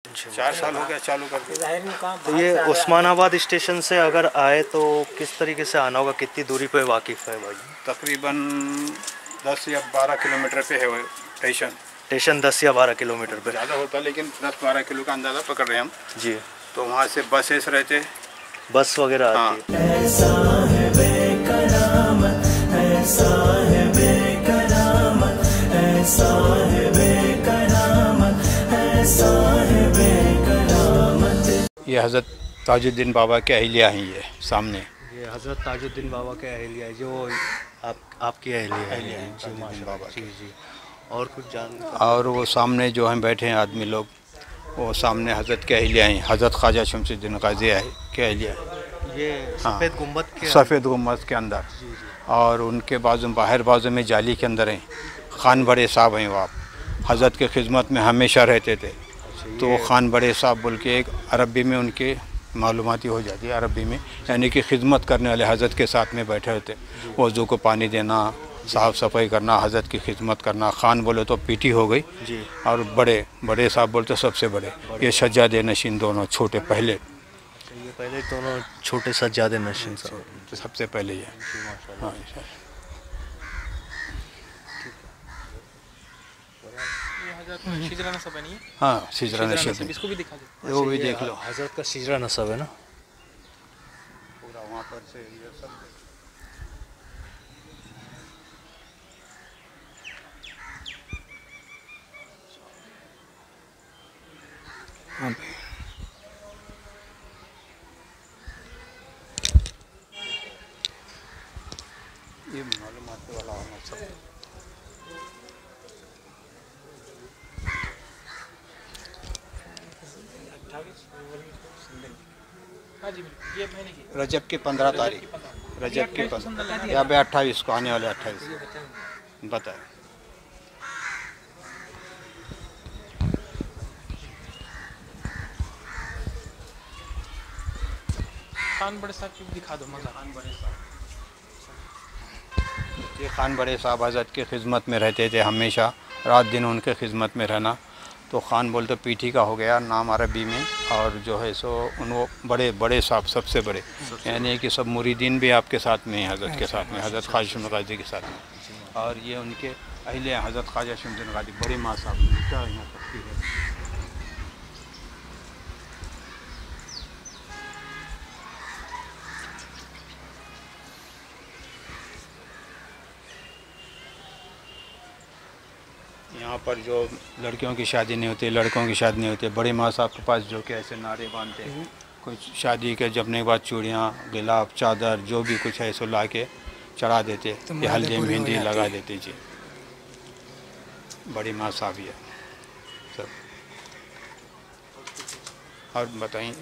4 साल हो गया चालू करके। तो ये उस्मानाबाद स्टेशन से अगर आए तो किस तरीके से आना होगा, कितनी दूरी पे वाकिफ़ है भाई? तकरीबन 10 या 12 किलोमीटर पे है वो स्टेशन। स्टेशन 10 या 12 किलोमीटर पे ज़्यादा होता है, लेकिन 10-12 किलो का अंदाज़ा पकड़ रहे हैं हम जी। तो वहाँ से बसेस रहते, बस वगैरह हाँ। आती है। ऐसा है बेकरामत, ऐसा है बेकरामत, ऐसा है बेकरामत, ऐसा है बेकरामत। ये हज़रत ताजुद्दीन बाबा के अहलिया हैं, ये सामने। ये हज़रत ताजुद्दीन बाबा के अहलिया है, जो आपकी अहलिया है जी, माशाल्लाह जी जी। और कुछ जान, और वो सामने जो हैं बैठे हैं आदमी लोग, वो सामने हज़रत के अहलिया हैं, हज़रत ख्वाजा शमसुद्दीन गाज़ी है के अहलिया। ये सफ़ेद गुम्बद के, सफ़ेद गुम्बद के अंदर जी जी। और उनके बाजू बाहर बाजू में जाली के अंदर हैं खान बड़े साहब हैं। वो आप हज़रत के खिदमत में हमेशा रहते थे। तो वो खान बड़े साहब बोल के एक अरबी में उनके मालूमाती हो जाती है, अरबी में, यानी कि खिदमत करने वाले हज़रत के साथ में बैठे रहते। वज़ू को पानी देना, साफ़ सफाई करना, हज़रत की खिदमत करना। खान बोले तो पीटी हो गई जी। और बड़े साहब बोलते सबसे बड़े। ये सज्जादे नशीन दोनों छोटे पहले, ये पहले दोनों छोटे सज्जादे नशीन साहब तो सबसे पहले ये। हाँ हाँ, सिजरा नसीब, इसको भी दिखा दो। वो भी देख लो। हज़रत का सिजरा नसब है ना पूरा वहाँ पर से ये सब। ये मालूमात वाला होना सब। रजब की 15 तारीख, रजब की 15 या 28 को, आने वाले 28 बताए। खान बड़े साहब की भी दिखा दो मज़ा। ये खान बड़े साहब हज़रत की खिदमत में रहते थे, हमेशा रात दिन उनके खिदमत में रहना। तो खान बोल तो पीठी का हो गया नाम अरबी में, और जो है सो उन वो बड़े साहब सबसे बड़े, यानी कि सब मुरीदीन भी आपके साथ में हैं, हज़रत के साथ में, हज़रत ख्वाजा शमसुद्दीन गाज़ी के साथ में। और ये उनके अहले हज़रत ख्वाजा शमसुद्दीन गाज़ी, बड़े माँ साहब क्या यहाँ तक है। यहाँ पर जो लड़कियों की शादी नहीं होती, लड़कों की शादी नहीं होती, बड़े माँ साहब के पास जो कि ऐसे नारे बांधते हैं, कुछ शादी के जबने के बाद चूड़ियाँ, गिलाफ, चादर, जो भी कुछ है सो ला के चढ़ा देते, ये हल्दी मेहंदी लगा देते जी। बड़ी माँ साहब है सब। और बताइए।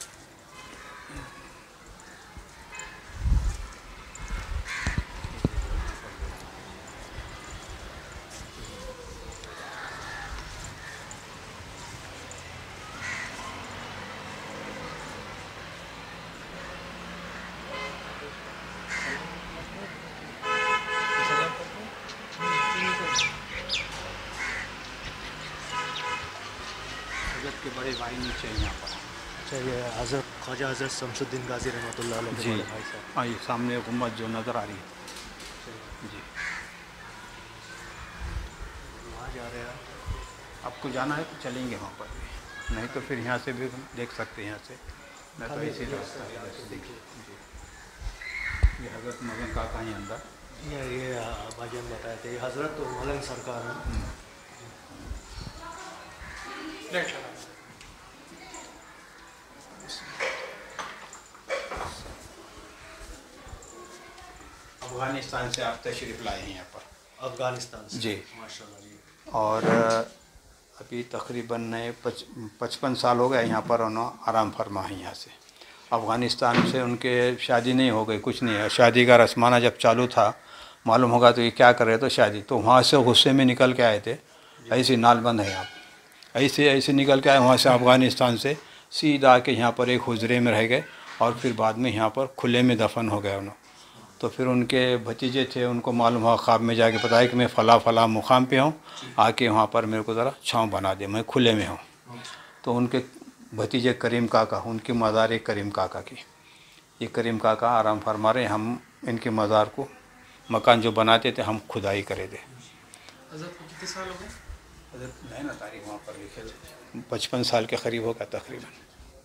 के बड़े भाई नीचे हैं यहाँ पर। अच्छा, ये हज़रत ख्वाजा हज़रत शमसुद्दीन गाज़ी रहमतुल्लाह अलैह के बड़े भाई साहब। हाँ, ये सामने गुम्बद जो नज़र आ रही है जी। वहाँ जा रहे हैं आपको जाना है तो चलेंगे वहाँ पर, नहीं तो फिर यहाँ से भी देख सकते हैं, यहाँ से मैं तो ऐसे रास्ता है। देखिए ये हज़रत मगन काका हैं अंदर। ये भाईजान बताए थे, ये हज़रत मलंग सरकार हैं। अफ़गानिस्तान से आप तशरीफ़ लाए हैं यहाँ पर? अफ़गानिस्तान से जी, माशाल्लाह जी। और अभी तकरीबन नए 55 साल हो गए यहाँ पर उन्होंने आराम फरमा है यहाँ से। अफ़गानिस्तान से उनके शादी नहीं हो गई, कुछ नहीं है, शादी का रस्माना जब चालू था मालूम होगा तो ये क्या कर रहे थे शादी, तो वहाँ से गुस्से में निकल के आए थे, ऐसी नालबंद है आप, ऐसे निकल के आए वहाँ से अफ़गानिस्तान से, सीधा आके यहाँ पर एक हुजरे में रह गए और फिर बाद में यहाँ पर खुले में दफन हो गए उन्होंने। तो फिर उनके भतीजे थे, उनको मालूम हुआ, ख्वाब में जाके बताया कि मैं फ़ला मुकाम पे हूँ, आके वहाँ पर मेरे को ज़रा छाँव बना दे, मैं खुले में हूँ। तो उनके भतीजे करीम काका, उनकी मज़ार है करीम काका की। ये करीम काका आराम फरमा रहे, हम इनके मज़ार को मकान जो बनाते थे हम खुदाई करे थे। हजरत को कितने साल हो गए? हजरत है ना तारीख वहाँ पर लिखे, 55 साल के करीब होगा तकरीबन।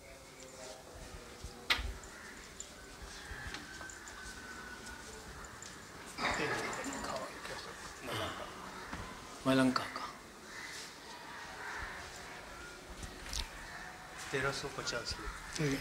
मलंग काका 1350 में।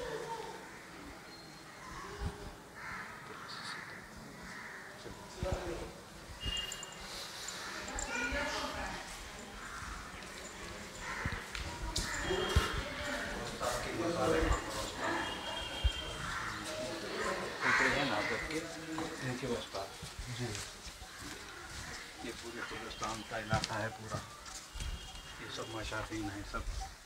इनके उस्ताद जी, ये पूरे हिंदुस्तान का इलाका है पूरा, ये सब मशाफीन है सब।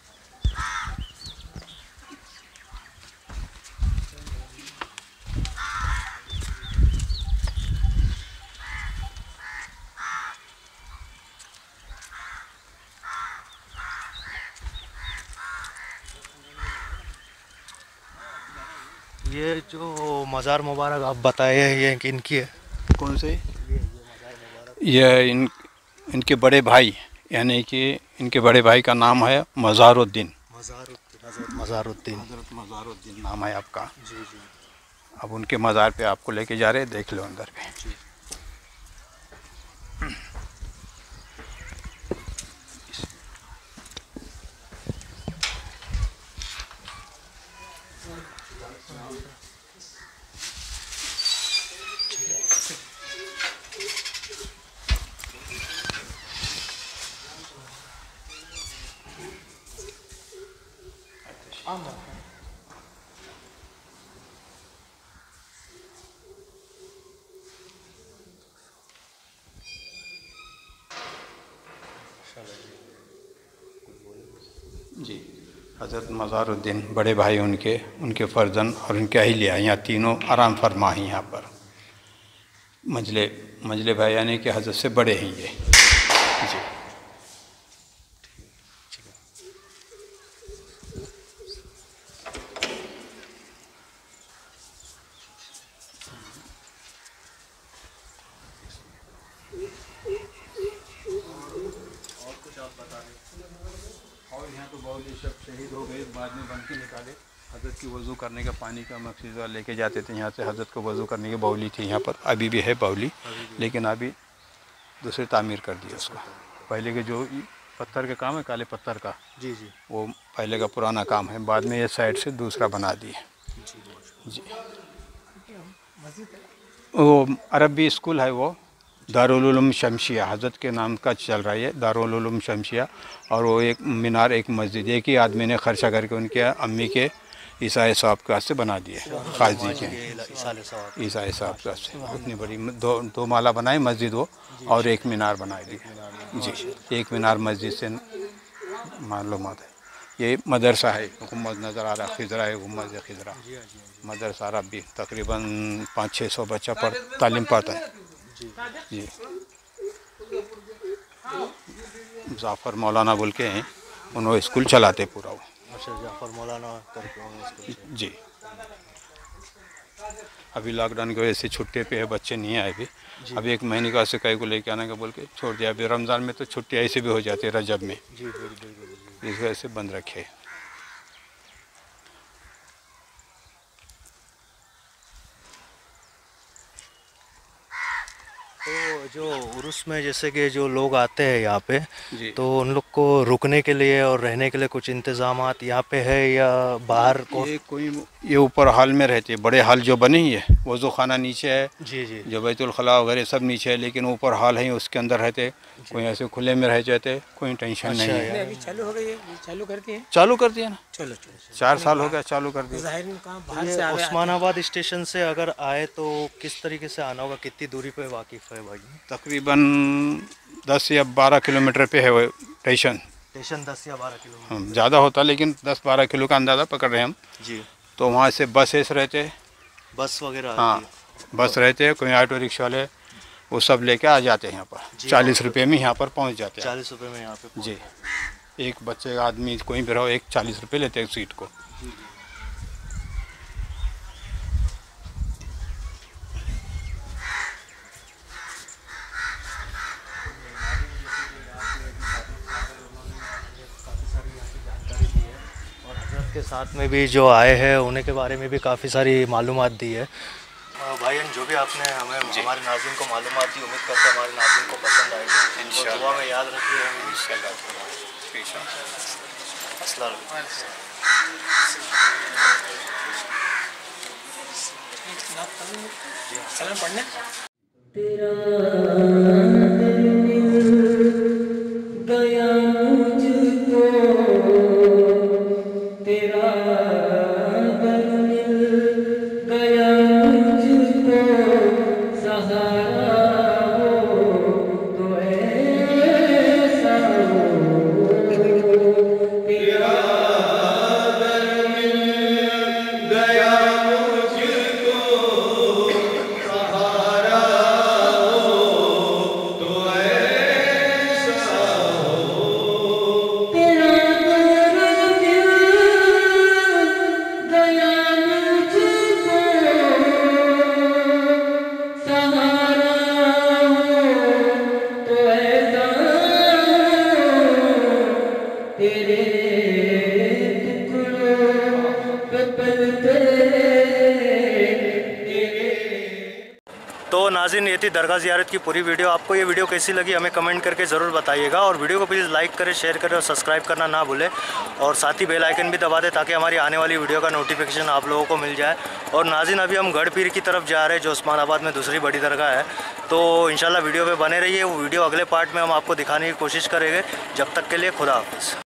ये जो मज़ार मुबारक आप बताए हैं ये किनकी है? कौन से? ये इनके बड़े भाई, यानी कि इनके बड़े भाई का नाम है मज़ारुद्दीन। मज़ारुद्दीन हज़रत मज़ारुद्दीन नाम है आपका। जी जी। अब उनके मज़ार पे आपको लेके जा रहे हैं, देख लो अंदर पे। जी। जी, हज़रत मज़ारुद्दीन बड़े भाई उनके फर्जन और उनके अहिलिया यहाँ तीनों आराम फरमा हैं यहाँ पर। मंजले भाई यानी कि हज़रत से बड़े हैं ये। जी। और यहाँ तो बाउली सब शहीद हो गए, बाद में बन के निकाले। हज़रत की वज़ू करने का पानी का मकसद लेके जाते थे यहाँ से। हज़रत को वज़ू करने की बाउली थी यहाँ पर, अभी भी है बाउली, लेकिन अभी दूसरे तामीर कर दिया उसका। पहले के जो पत्थर का काम है, काले पत्थर का, जी जी, वो पहले का पुराना काम है, बाद में ये साइड से दूसरा बना दिए। जी। वो अरबी स्कूल है, वो दारुल उलूम शमशिया हज़रत के नाम का चल रहा है, दारुल उलूम शमशिया। और वो एक मीनार, एक मस्जिद, एक ही आदमी ने खर्चा करके उनके अम्मी के ईसाई साहब के हाथ से बना दिए, काजी के ईसाई साहब के हाथ से। उतनी बड़ी दो माला बनाई मस्जिद वो, और एक मीनार बना दी। जी, एक मीनार मस्जिद से मालूमात है। ये मदरसा है, गुम्बद नज़र आ रहा है, खिजरा है, गुम्बद खिजरा मदरसा अरबी। तकरीबन 500-600 बच्चा तालीम पाता है। जी, जाफ़र मौलाना बोल के हैं, उन्होंने स्कूल चलाते पूरा वो। अच्छा, जाफ़र मौलाना करके। जी, अभी लॉकडाउन की वजह से छुट्टी पे है, बच्चे नहीं आए भी। अभी 1 महीने का से कई को लेके आने का बोल के छोड़ दिया। अभी रमज़ान में तो छुट्टी ऐसे भी हो जाती है, रजब में, जी बिल्कुल। इस वजह से बंद रखे। तो जो उर्स में जैसे कि जो लोग आते हैं यहाँ पे, जी। तो उन लोग को रुकने के लिए और रहने के लिए कुछ इंतज़ामात यहाँ पे है या बाहर को? ये ऊपर हाल में रहते हैं, बड़े हाल जो बने ही है, वज़ू खाना नीचे है। जी जी। जो बैतुल खला वगैरह सब नीचे है, लेकिन ऊपर हाल है, उसके अंदर रहते। कोई ऐसे खुले में रह जाते, कोई टेंशन नहीं है। अभी चालू हो गई है, चालू कर दिए। चालू कर दिया ना, चलो 4 साल हो गया चालू कर दिया। ज़ाहिर में कहाँ बाहर ये से आवे। उस्मानाबाद स्टेशन से अगर आए तो किस तरीके से आना होगा, कितनी दूरी पे वाकिफ़ है भाई? तकरीबन 10 या 12 किलोमीटर पे है वो स्टेशन। 10 या 12 किलोमीटर ज़्यादा होता, लेकिन 10-12 किलो का अंदाज़ा पकड़ रहे हैं हम। जी। तो वहाँ से बसेस रहते, बस वगैरह हाँ आती है? बस रहते, कोई ऑटो रिक्शा वाले, वो सब लेके आ जाते हैं यहाँ पर। 40 रुपये में यहाँ पर पहुँच जाते हैं। 40 रुपये में यहाँ पे जी। एक बच्चे आदमी कोई भी रहो 40 रुपये लेते हैं सीट को। के साथ में भी जो आए हैं उन्हीं के बारे में भी काफ़ी सारी मालूमात दी है। भाईजान जो भी आपने हमें हमारे नाज़रीन को मालूमात दी, उम्मीद करते हैं हमारे नाज़रीन को पसंद आएगी। इंशाअल्लाह दुआ में याद रखिए। सलाम पढ़ने गया मुझको तेरा दर मिल गया मुझको सहारा हो तो ऐसा हो तेरा दर मिल गया मुझको सहारा हो तो ऐसा हो तेरा दर मिल गया मुझको सहारा हो तो ऐसा तेरे टुकड़ों पे पलते तो नाज़रीन ये थी दरगाह ज़ियारत की पूरी वीडियो। आपको ये वीडियो कैसी लगी हमें कमेंट करके ज़रूर बताइएगा, और वीडियो को प्लीज़ लाइक करें, शेयर करें और सब्सक्राइब करना ना भूलें, और साथ ही बेल आइकन भी दबा दें ताकि हमारी आने वाली वीडियो का नोटिफिकेशन आप लोगों को मिल जाए। और नाज़रीन अभी हम गढ़ पीर की तरफ जा रहे हैं जो उस्मानाबाद में दूसरी बड़ी दरगाह है, तो इंशाल्लाह वीडियो पे बने रहिए। वो वीडियो अगले पार्ट में हम आपको दिखाने की कोशिश करेंगे। जब तक के लिए खुदा हाफिज़।